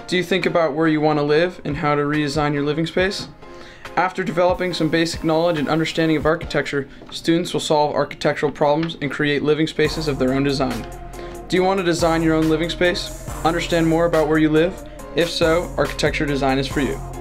Do you think about where you want to live and how to redesign your living space? After developing some basic knowledge and understanding of architecture, students will solve architectural problems and create living spaces of their own design. Do you want to design your own living space? Understand more about where you live? If so, architecture design is for you.